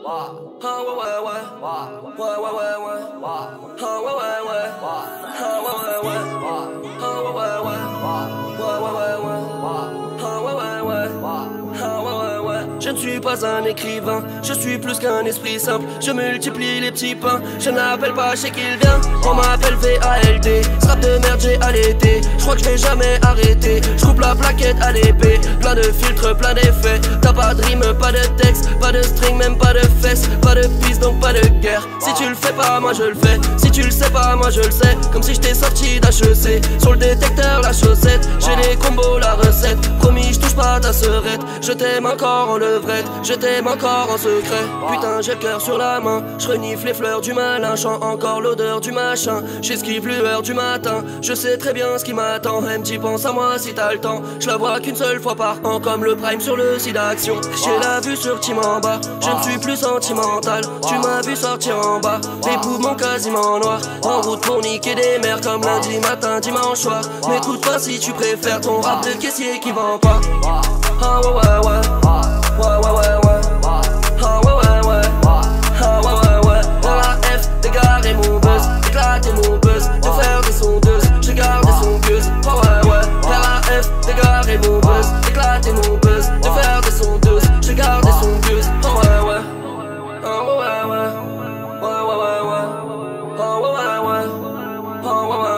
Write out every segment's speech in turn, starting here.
Ah ouais ouais ouais. Ouais ouais ouais ouais. Ah ouais ouais ouais. Ah ouais ouais ouais. Ah ouais ouais ouais. Ouais ouais ouais ouais. Ah ouais ouais ouais. Ah ouais ouais ouais. Je ne suis pas un écrivain, je suis plus qu'un esprit simple. Je multiplie les petits pains, je n'appelle pas chez qui il vient. On m'appelle VALD, strap de merde j'ai allaité. Je crois que je vais jamais arrêter, je coupe la plaquette à l'épée. Plein de filtres, plein d'effets. T'as pas de rime, pas de texte, pas de string, même pas de fesses. Pas de piste donc pas de guerre. Si tu le fais pas, moi je le fais. Si tu le sais pas, moi je le sais. Comme si j'étais sorti d'HEC. Sur le détecteur, la chaussette. J'ai les combos, la recette. Promis, je touche pas à ta serette. Je t'aime encore en levrette, je t'aime encore en secret. Putain, j'ai le cœur sur la main. Je renifle les fleurs du malin. Chant encore l'odeur du machin. J'esquive lueur du matin. Je sais très bien ce qui m'attend. MJ, pense à moi si t'as le temps. Je la vois qu'une seule fois par an, comme le prime sur le site d'action. J'ai la vue sur Team en bas. Je ne suis plus sentimental. Tu m'as vu sortir en bas. Les poumons quasiment noirs. En route pour niquer des mères comme lundi matin, dimanche soir. M'écoute pas si tu préfères ton rap de caissier qui vend pas. Ah ouais ouais ouais. Ouais ouais ouais ouais. Ah ouais ouais ouais. Ah ouais ouais ouais. Dans la F, dégarer mon buzz, éclater mon buzz, de faire des sondeuses, j'ai gardé son gueuse. Ah ouais ouais. Dans la F, dégarer mon buzz, éclater mon buzz, de faire des sondeuses, j'ai gardé son gueuse. Ah ouais ouais. Ah ouais ouais ouais. Ouais ouais ouais ouais. Ah ouais ouais ouais. Ah ouais ouais.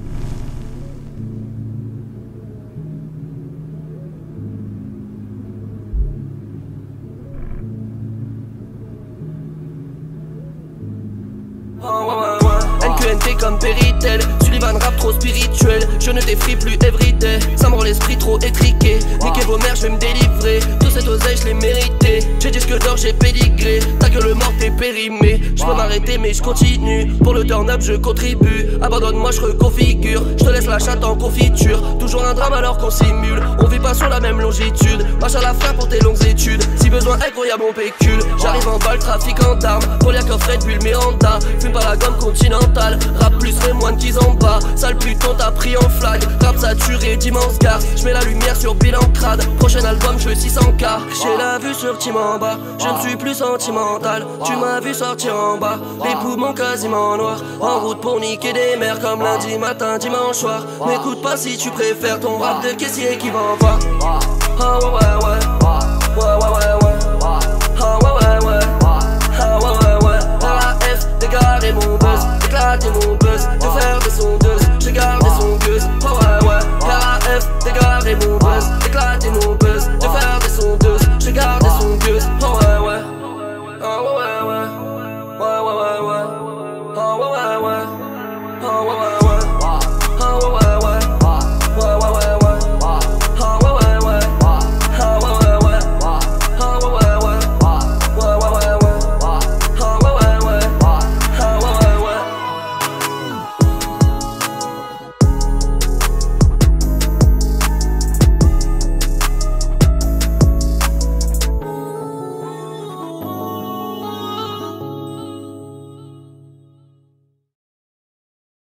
NQNT comme Péritel, Sullivan rap trop spirituel. Je ne t'effrie plus everyday, ça me rend l'esprit trop étriqué. Niquez vos mères, je vais me délivrer. Tout cette oseille, je l'ai mérité. J'ai disque d'or, j'ai pédigré. Ta gueule morte est périmée. Je peux m'arrêter mais je continue. Pour le turn-up je contribue. Abandonne-moi, je reconfigure. Je te laisse la chatte en confiture. Toujours un drame alors qu'on simule. On vit pas sur la même longitude. Marche à la fin pour tes longues études. Si besoin, incroyable mon pécule. J'arrive en balle, trafiquant d'armes. Pour les coffrets de bulle Miranda. Fume pas la gomme continentale. Rap plus les moines qui en bas. Sale pluton t'as pris en flag. Rap saturé d'immenses garces. J'mets la lumière sur bilan crade. Prochain album je veux 600K. J'ai la vue sur Team en bas. Je ne suis plus sentimental. Tu m'as vu sortir en bas. Les poumons quasiment noirs. En route pour niquer des mères comme lundi matin, dimanche soir. M'écoute pas si tu préfères ton rap de caissier qui vend pas. Ah ouais ouais ouais. Ouais ouais ouais ouais. Ah ouais ouais ouais. Ah ouais ouais ouais. Dans la F, dégarer mon buzz, éclater mon buzz, de faire des sondeuses,